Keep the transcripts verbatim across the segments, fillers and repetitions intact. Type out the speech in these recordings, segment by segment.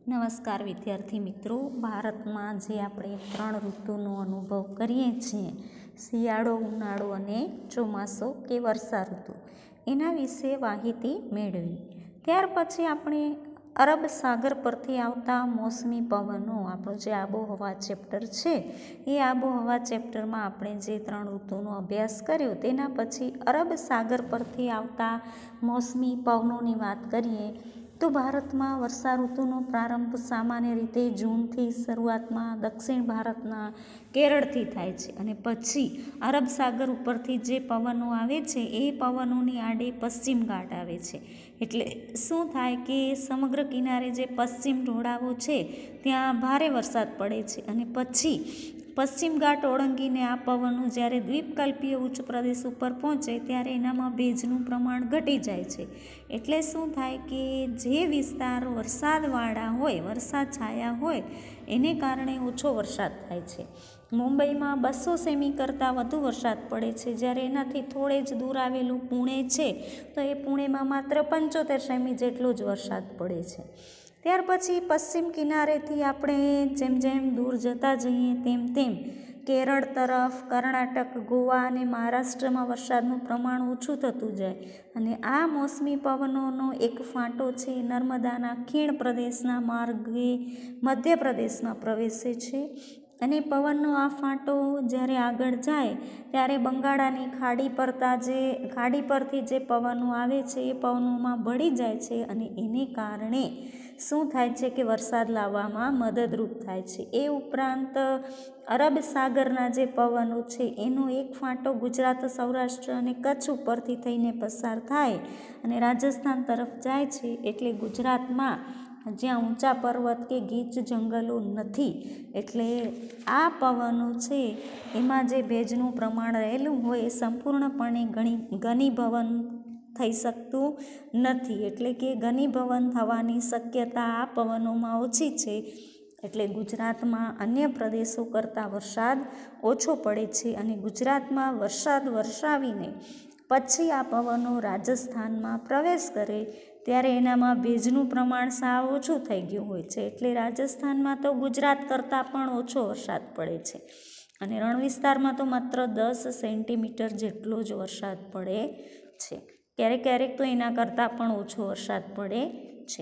નમસ્કાર વિદ્યાર્થી મિત્રો, ભારતમાં જે આપણે ત્રણ ઋતુનો અનુભવ કરીએ છીએ, શિયાળો, ઉનાળો અને ચોમાસો કે વર્ષા ઋતુ, એના વિશે માહિતી મેળવી. ત્યાર પછી આપણે અરબ સાગર પરથી આવતા મોસમી પવનો, આપણો જે આબોહવા ચેપ્ટર છે, એ આબોહવા ચેપ્ટરમાં આપણે જે ત્રણ ઋતુનો અભ્યાસ કર્યો, તેના પછી અરબ સાગર પરથી આવતા મોસમી પવનોની વાત કરીએ તો ભારતમાં વર્ષા ઋતુનો પ્રારંભ સામાન્ય રીતે જૂનથી શરૂઆતમાં દક્ષિણ ભારતના કેરળથી થાય છે અને પછી અરબ સાગર ઉપરથી જે પવનો આવે છે એ પવનોની આડે પશ્ચિમ ઘાટ આવે છે. એટલે શું થાય કે સમગ્ર કિનારે જે પશ્ચિમ ઢોળાવો છે ત્યાં ભારે વરસાદ પડે છે અને પછી પશ્ચિમ ઘાટ ઓળંગીને આ પવનો જ્યારે દ્વીપકલ્પીય ઉચ્ચ પ્રદેશ ઉપર પહોંચે ત્યારે એનામાં ભેજનું પ્રમાણ ઘટી જાય છે. એટલે શું થાય કે જે વિસ્તાર વરસાદવાળા હોય, વરસાદ છાયા હોય, એને કારણે ઓછો વરસાદ થાય છે. મુંબઈમાં બસો સેમી કરતાં વધુ વરસાદ પડે છે, જ્યારે એનાથી થોડે જ દૂર આવેલું પુણે છે તો એ પુણેમાં માત્ર પંચોતેર સેમી જેટલો જ વરસાદ પડે છે. ત્યાર પછી પશ્ચિમ કિનારેથી આપણે જેમ જેમ દૂર જતા જઈએ તેમ તેમ કેરળ તરફ, કર્ણાટક, ગોવા અને મહારાષ્ટ્રમાં વરસાદનું પ્રમાણ ઓછું થતું જાય અને આ મોસમી પવનોનો એક ફાંટો છે નર્મદાના ખીણ પ્રદેશના માર્ગે મધ્યપ્રદેશમાં પ્રવેશે છે અને પવનનો આ ફાંટો જ્યારે આગળ જાય ત્યારે બંગાળાની ખાડી પરતા જે ખાડી પરથી જે પવનો આવે છે એ પવનોમાં ભળી જાય છે અને એને કારણે શું થાય છે કે વરસાદ લાવવામાં મદદરૂપ થાય છે. એ ઉપરાંત અરબ સાગરના જે પવનો છે એનો એક ફાંટો ગુજરાત, સૌરાષ્ટ્ર અને કચ્છ ઉપરથી થઈને પસાર થાય અને રાજસ્થાન તરફ જાય છે. એટલે ગુજરાતમાં જ્યાં ઊંચા પર્વત કે ગીચ જંગલો નથી, એટલે આ પવનો છે એમાં જે ભેજનું પ્રમાણ રહેલું હોય એ સંપૂર્ણપણે ઘણી ઘનીભવન થઈ શકતું નથી. એટલે કે ઘનીભવન થવાની શક્યતા આ પવનોમાં ઓછી છે. એટલે ગુજરાતમાં અન્ય પ્રદેશો કરતાં વરસાદ ઓછો પડે છે અને ગુજરાતમાં વરસાદ વરસાવીને પછી આ પવનો રાજસ્થાનમાં પ્રવેશ કરે ત્યારે એનામાં ભેજનું પ્રમાણ સાવ ઓછું થઈ ગયું હોય છે. એટલે રાજસ્થાનમાં તો ગુજરાત કરતાં પણ ઓછો વરસાદ પડે છે અને રણ વિસ્તારમાં તો માત્ર દસ સેન્ટીમીટર જેટલો જ વરસાદ પડે છે. ક્યારેક ક્યારેક તો એના કરતાં પણ ઓછો વરસાદ પડે છે.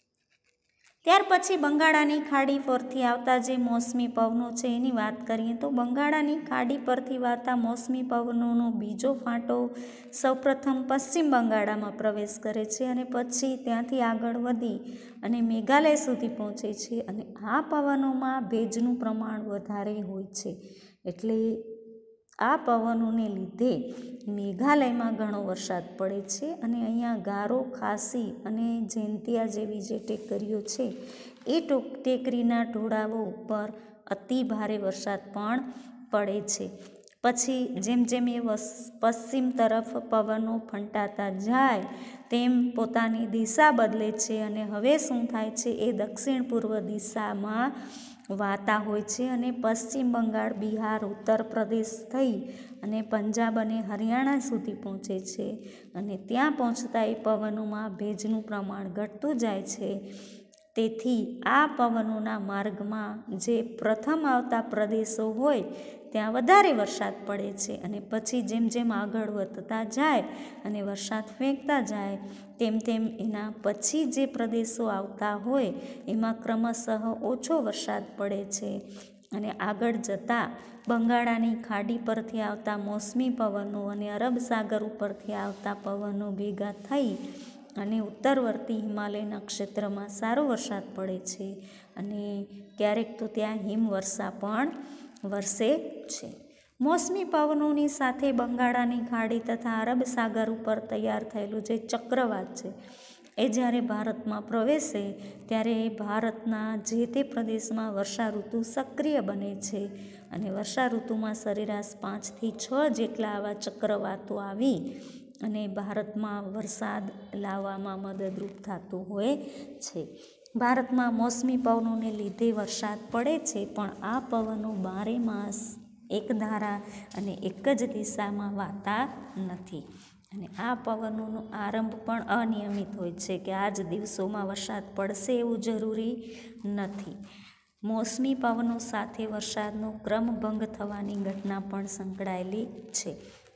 ત્યાર પછી બંગાળાની ખાડી પરથી આવતા જે મોસમી પવનો છે એની વાત કરીએ તો બંગાળાની ખાડી પરથી આવતા મોસમી પવનોનો બીજો ફાંટો સૌપ્રથમ પશ્ચિમ બંગાળામાં પ્રવેશ કરે છે અને પછી ત્યાંથી આગળ વધી અને મેઘાલય સુધી પહોંચે છે અને આ પવનોમાં ભેજનું પ્રમાણ વધારે હોય છે. એટલે આ પવનોને લીધે મેઘાલયમાં ઘણો વરસાદ પડે છે અને અહીંયા ગારો, ખાસી અને જૈંતિયા જેવી જે ટેકરીઓ છે એ ટેકરીના ઢોળાવો ઉપર અતિ ભારે વરસાદ પણ પડે છે. પછી જેમ જેમ એ પશ્ચિમ તરફ પવનો ફંટાતા જાય તેમ પોતાની દિશા બદલે છે અને હવે શું થાય છે એ દક્ષિણ પૂર્વ દિશામાં વાતા હોય છે અને પશ્ચિમ બંગાળ, બિહાર, ઉત્તર પ્રદેશ થઈ અને પંજાબ અને હરિયાણા સુધી પહોંચે છે અને ત્યાં પહોંચતા એ પવનોમાં ભેજનું પ્રમાણ ઘટતું જાય છે. તેથી આ પવનોના માર્ગમાં જે પ્રથમ આવતા પ્રદેશો હોય ત્યાં વધારે વરસાદ પડે છે અને પછી જેમ જેમ આગળ વધતા જાય અને વરસાદ ફેંકતા જાય તેમ તેમ એના પછી જે પ્રદેશો આવતા હોય એમાં ક્રમશઃ ઓછો વરસાદ પડે છે અને આગળ જતાં બંગાળાની ખાડી પરથી આવતા મોસમી પવનો અને અરબ સાગર ઉપરથી આવતા પવનો ભેગા થઈ અને ઉત્તરવર્તી હિમાલયના ક્ષેત્રમાં સારો વરસાદ પડે છે અને ક્યારેક તો ત્યાં હિમવર્ષા પણ વરસે છે. મોસમી પવનોની સાથે બંગાળાની ખાડી તથા અરબ સાગર ઉપર તૈયાર થયેલું જે ચક્રવાત છે એ જ્યારે ભારતમાં પ્રવેશે ત્યારે ભારતના જે તે પ્રદેશમાં વર્ષા ઋતુ સક્રિય બને છે અને વર્ષા ઋતુમાં સરેરાશ પાંચથી છ જેટલા આવા ચક્રવાતો આવી અને ભારતમાં વરસાદ લાવવામાં મદદરૂપ થતું હોય છે. ભારતમાં મોસમી પવનોને લીધે વરસાદ પડે છે, પણ આ પવનો બારે માસ એક ધારા અને એક જ દિશામાં વાતા નથી. અને આ પવનોનો આરંભ પણ અનિયમિત હોય છે કે આ જ દિવસોમાં વરસાદ પડશે એવું જરૂરી નથી. મોસમી પવનો સાથે વરસાદનો ક્રમભંગ થવાની ઘટના પણ સંકળાયેલી છે.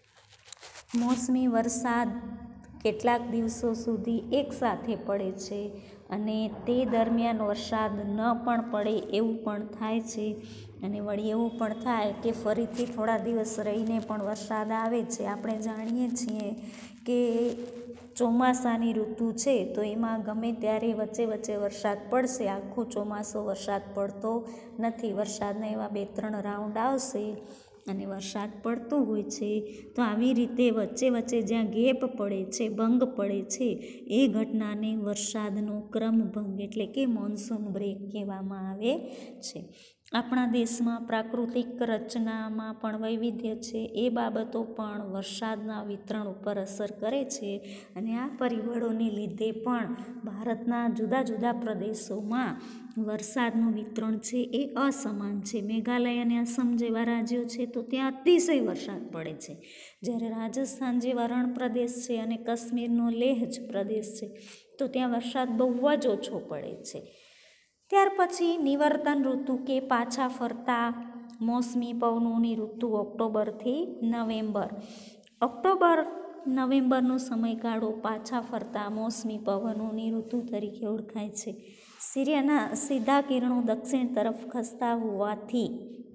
મોસમી વરસાદ કેટલાક દિવસો સુધી એકસાથે પડે છે અને તે દરમિયાન વરસાદ ન પણ પડે એવું પણ થાય છે. અને વળી એવું પણ થાય કે ફરીથી થોડા દિવસ રહીને પણ વરસાદ આવે છે. આપણે જાણીએ છીએ કે ચોમાસાની ઋતુ છે તો એમાં ગમે ત્યારે વચ્ચે વચ્ચે વરસાદ પડશે. આખો ચોમાસો વરસાદ પડતો નથી. વરસાદના એવા બે ત્રણ રાઉન્ડ આવશે અને વરસાદ પડતો હોય છે. તો આવી રીતે વચ્ચે વચ્ચે જ્યાં ગેપ પડે છે, ભંગ પડે છે, એ ઘટનાને વરસાદનો ક્રમભંગ એટલે કે મોન્સૂન બ્રેક કહેવામાં આવે છે. આપણા દેશમાં પ્રાકૃતિક રચનામાં પણ વૈવિધ્ય છે. એ બાબતો પણ વરસાદના વિતરણ ઉપર અસર કરે છે અને આ પરિબળોને લીધે પણ ભારતના જુદા જુદા પ્રદેશોમાં વરસાદનું વિતરણ છે એ અસમાન છે. મેઘાલય અને આસામ જેવા રાજ્યો છે તો ત્યાં અતિશય વરસાદ પડે છે, જ્યારે રાજસ્થાન જેવા રણ પ્રદેશ છે અને કાશ્મીરનો લેહ જ પ્રદેશ છે તો ત્યાં વરસાદ બહુ જ ઓછો પડે છે. ત્યાર પછી નિવર્તન ઋતુ કે પાછા ફરતા મોસમી પવનોની ઋતુ ઓક્ટોબરથી નવેમ્બર. ઓક્ટોબર નવેમ્બરનો સમયગાળો પાછા ફરતા મોસમી પવનોની ઋતુ તરીકે ઓળખાય છે. સૂર્યના સીધા કિરણો દક્ષિણ તરફ ખસતા હોવાથી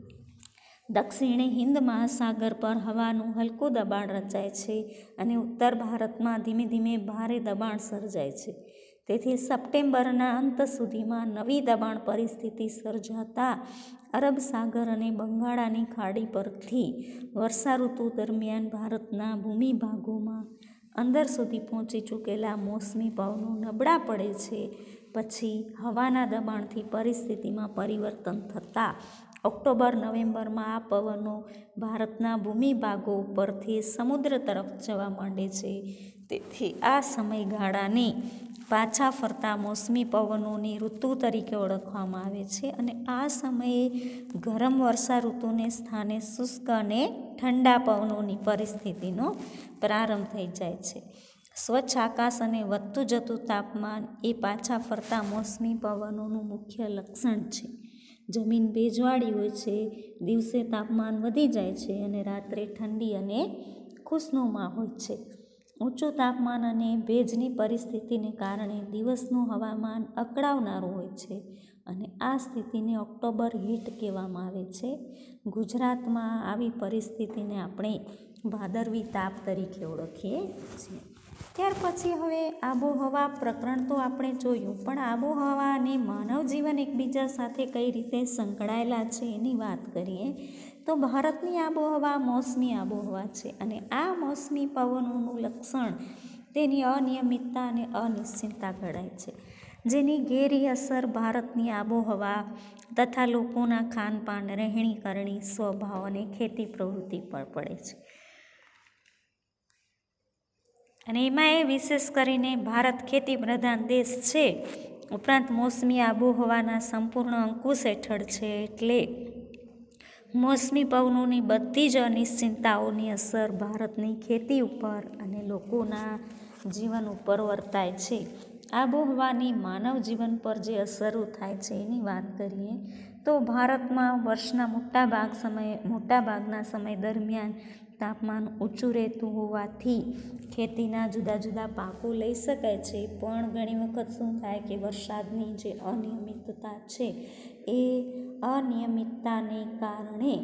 દક્ષિણે હિન્દ મહાસાગર પર હવાનું હલકું દબાણ રચાય છે અને ઉત્તર ભારતમાં ધીમે ધીમે ભારે દબાણ સર્જાય છે. તેથી સપ્ટેમ્બરના અંત સુધીમાં નવી દબાણ પરિસ્થિતિ સર્જાતા અરબ સાગર અને બંગાળાની ખાડી પરથી વર્ષાઋતુ દરમિયાન ભારતના ભૂમિભાગોમાં અંદર સુધી પહોંચી ચૂકેલા મોસમી પવનો નબળા પડે છે. પછી હવાના દબાણથી પરિસ્થિતિમાં પરિવર્તન થતાં ઓક્ટોબર નવેમ્બરમાં આ પવનો ભારતના ભૂમિભાગો ઉપરથી સમુદ્ર તરફ જવા માંડે છે. તેથી આ સમયગાળાને પાછા ફરતા મોસમી પવનોની ઋતુ તરીકે ઓળખવામાં આવે છે અને આ સમયે ગરમ વર્ષા ઋતુને સ્થાને શુષ્ક અને ઠંડા પવનોની પરિસ્થિતિનો પ્રારંભ થઈ જાય છે. સ્વચ્છ આકાશ અને વધતું જતું તાપમાન એ પાછા ફરતા મોસમી પવનોનું મુખ્ય લક્ષણ છે. જમીન ભેજવાળી હોય છે, દિવસે તાપમાન વધી જાય છે અને રાત્રે ઠંડી અને ખુશનુમા હોય છે. ઊંચું તાપમાન અને ભેજની પરિસ્થિતિને કારણે દિવસનું હવામાન અકળાવનારું હોય છે અને આ સ્થિતિને ઓક્ટોબર હીટ કહેવામાં આવે છે. ગુજરાતમાં આવી પરિસ્થિતિને આપણે ભાદરવી તાપ તરીકે ઓળખીએ છીએ. ત્યાર પછી હવે આબોહવા પ્રકરણ તો આપણે જોયું, પણ આબોહવા અને માનવ જીવન એકબીજા સાથે કઈ રીતે સંકળાયેલા છે એની વાત કરીએ તો ભારતની આબોહવા મોસમી આબોહવા છે અને આ મોસમી પવનોનું લક્ષણ તેની અનિયમિતતા અને અનિશ્ચિતતા ગણાય છે, જેની ઘેરી અસર ભારતની આબોહવા તથા લોકોના ખાનપાન, રહેણી કરણી, સ્વભાવ અને ખેતી પ્રવૃત્તિ પર પડે છે. અને એમાં એ વિશેષ કરીને ભારત ખેતી પ્રધાન દેશ છે, ઉપરાંત મોસમી આબોહવાના સંપૂર્ણ અંકુશ હેઠળ છે, એટલે મોસમી પવનોની બધી જ અનિશ્ચિતતાઓની અસર ભારતની ખેતી ઉપર અને લોકોના જીવન ઉપર વર્તાય છે. આબોહવાની માનવ જીવન પર જે અસરો થાય છે એની વાત કરીએ તો ભારતમાં વર્ષના મોટા ભાગ સમયે મોટાભાગના સમય દરમિયાન તાપમાન ઊંચું રહેતું હોવાથી ખેતીના જુદા જુદા પાકો લઈ શકાય છે, પણ ઘણી વખત શું થાય કે વરસાદની જે અનિયમિતતા છે એ અનિયમિતતાને કારણે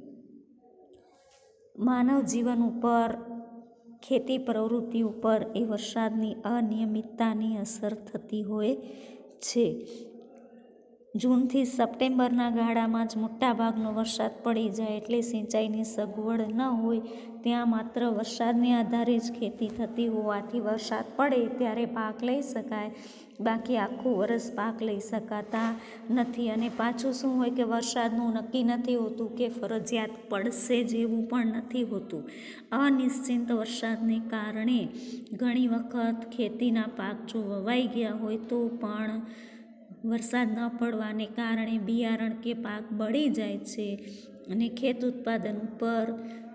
માનવ જીવન ઉપર, ખેતી પ્રવૃત્તિ ઉપર એ વરસાદની અનિયમિતતાની અસર થતી હોય છે. જૂનથી સપ્ટેમ્બરના ગાળામાં જ મોટાભાગનો વરસાદ પડી જાય એટલે સિંચાઈની સગવડ ન હોય, ત્યાં માત્ર વરસાદને આધારે જ ખેતી થતી હોવાથી વરસાદ પડે ત્યારે પાક લઈ શકાય, બાકી આખું વરસ પાક લઈ શકાતા નથી. અને પાછું શું હોય કે વરસાદનું નક્કી નથી હોતું કે ફરજિયાત પડશે જ એવું પણ નથી હોતું. અનિશ્ચિત વરસાદને કારણે ઘણી વખત ખેતીના પાક જો વવાઈ ગયા હોય તો પણ વરસાદ ન પડવાને કારણે બિયારણ કે પાક બળી જાય છે અને ખેત ઉત્પાદન ઉપર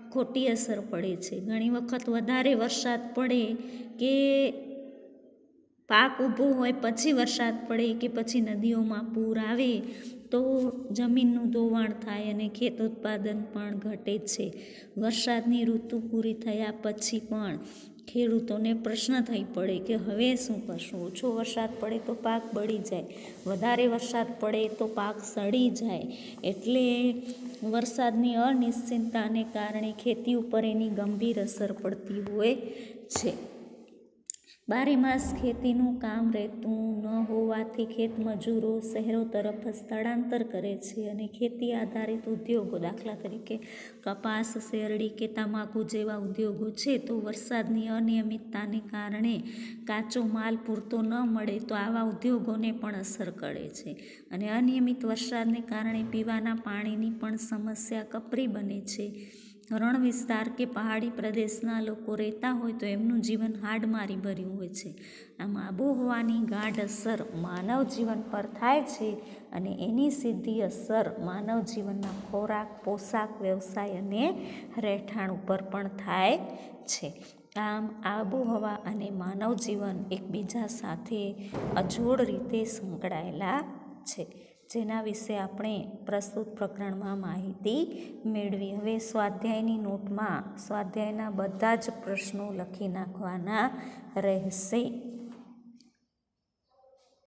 ખોટી અસર પડે છે. ઘણી વખત વધારે વરસાદ પડે કે પાક ઊભો હોય પછી વરસાદ પડે કે પછી નદીઓમાં પૂર આવે તો જમીનનું ધોવાણ થાય અને ખેત ઉત્પાદન પણ ઘટે છે. વરસાદની ઋતુ પૂરી થયા પછી પણ ખેડૂતોને પ્રશ્ન થઈ પડે કે હવે શું કરશું? ઓછો વરસાદ પડે તો પાક બળી જાય, વધારે વરસાદ પડે તો પાક સડી જાય. એટલે વરસાદની અનિશ્ચિતતાને કારણે ખેતી ઉપર એની ગંભીર અસર પડતી હોય છે. બારે માસ ખેતીનું કામ રહેતું ન હોવાથી ખેતમજૂરો શહેરો તરફ સ્થળાંતર કરે છે અને ખેતી આધારિત ઉદ્યોગો, દાખલા તરીકે કપાસ, શેરડી કે તમાકુ જેવા ઉદ્યોગો છે, તો વરસાદની અનિયમિતતાને કારણે કાચો માલ પૂરતો ન મળે તો આવા ઉદ્યોગોને પણ અસર કરે છે. અને અનિયમિત વરસાદને કારણે પીવાના પાણીની પણ સમસ્યા કપરી બને છે. રણ વિસ્તાર કે પહાડી પ્રદેશના લોકો રહેતા હોય તો એમનું જીવન હાડમારી ભર્યું હોય છે. આમ આબોહવાની ગાઢ અસર માનવ જીવન પર થાય છે અને એની સીધી અસર માનવ જીવનના ખોરાક, પોશાક, વ્યવસાય અને રહેઠાણ ઉપર પણ થાય છે. આમ આબોહવા અને માનવ જીવન એકબીજા સાથે અજોડ રીતે સંકળાયેલા છે, જેના વિશે આપણે પ્રસ્તુત પ્રકરણમાં માહિતી મેળવી. હવે સ્વાધ્યાયની નોટમાં સ્વાધ્યાયના બધા જ પ્રશ્નો લખી નાખવાના રહેશે.